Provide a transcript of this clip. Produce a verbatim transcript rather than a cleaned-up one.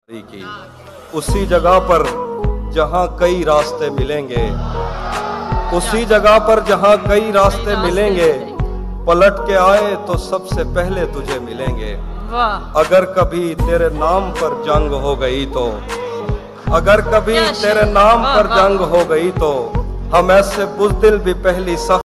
की उसी जगह पर जहां कई रास्ते मिलेंगे, उसी जगह पर जहां कई रास्ते मिलेंगे, पलट के आए तो सबसे पहले तुझे मिलेंगे। अगर कभी तेरे नाम पर जंग हो गई तो, अगर कभी तेरे नाम पर जंग हो गई तो हम ऐसे बुज़दिल भी पहली सफ